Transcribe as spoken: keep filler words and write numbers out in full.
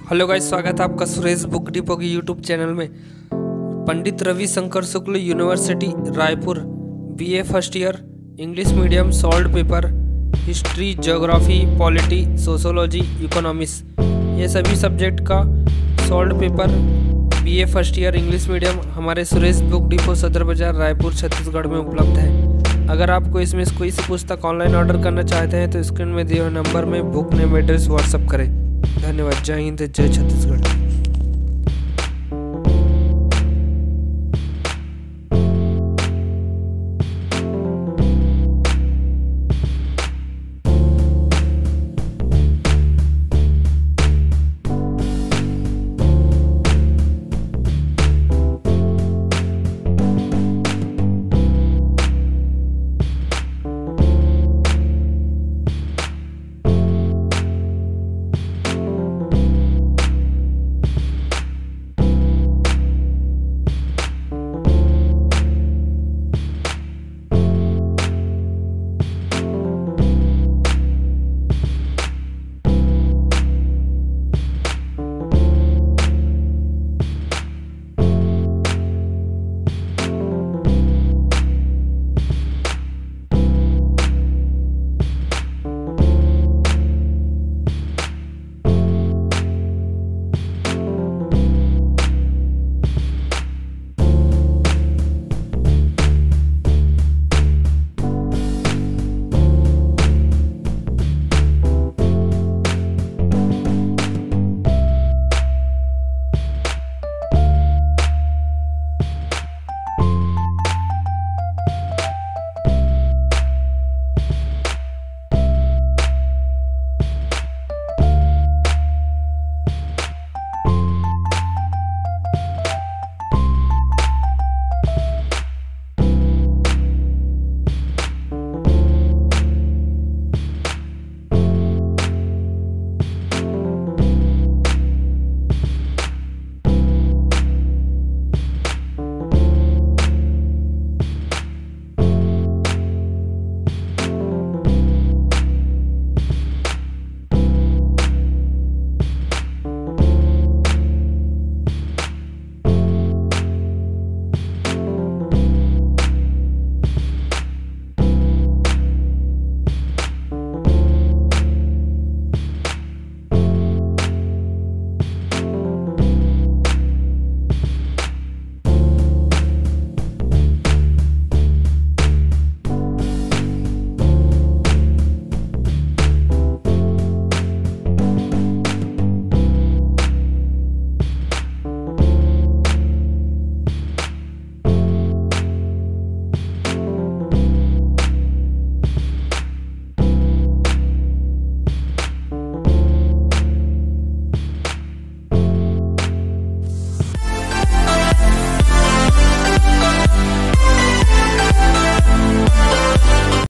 Hello guys, स्वागत है आपका सुरेश बुक डिपो के यूट्यूब चैनल में। Pandit Ravishankar Shukla university Raipur, BA first year, English medium, solve paper, history, geography, polity, sociology, economics, ये सभी सब्जेक्ट का solve paper BA first year English medium हमारे सुरेश बुक डिपो सदर बाजार रायपुर छत्तीसगढ़ में उपलब्ध है। अगर आपको इसमें से कोई सी पुस्तक ऑनलाइन ऑर्डर करना चाहते हैं तो स्क्रीन में दिए हुए नंबर में बुक नेम एड्रेस व्हाट्सअप करें। धन्यवाद। जय हिंद, जय छत्तीसगढ़।